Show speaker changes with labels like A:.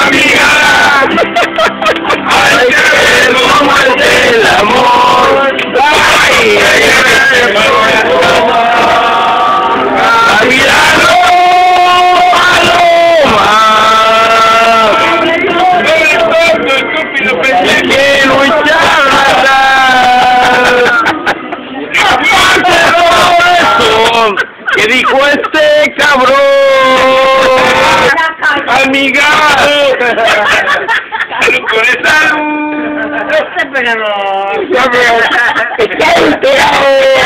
A: amiga. Ay, que no muerte el amor. Ay, ay, ay, Milano, paloma. Es que luchar aparte de todo eso que dijo este cabrón. Amiga. Salud con esa luz.
B: Este pegador.
A: ¡Está enterado!